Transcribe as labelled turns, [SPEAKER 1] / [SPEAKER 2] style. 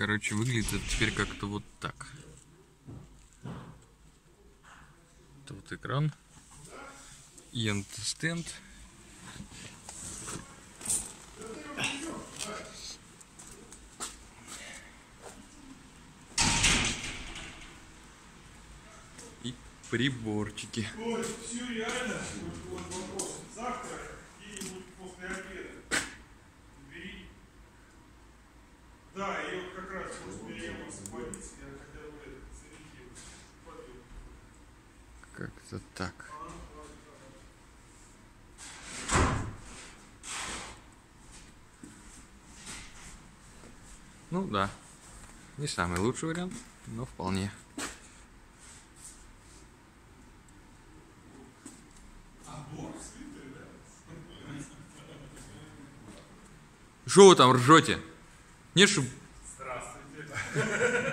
[SPEAKER 1] Короче, выглядит это теперь как-то вот так. Это вот экран. И антистенд. И приборчики.
[SPEAKER 2] Ой, все реально. Вот вопрос. Завтра где-нибудь после обеда. Бери. Да, и вот как раз после меня освободиться, я хотел бы зарядить.
[SPEAKER 1] Как-то так. Ну да. Не самый лучший вариант, но вполне. Что вы там ржете? Нет, чтоб...
[SPEAKER 2] Здравствуйте.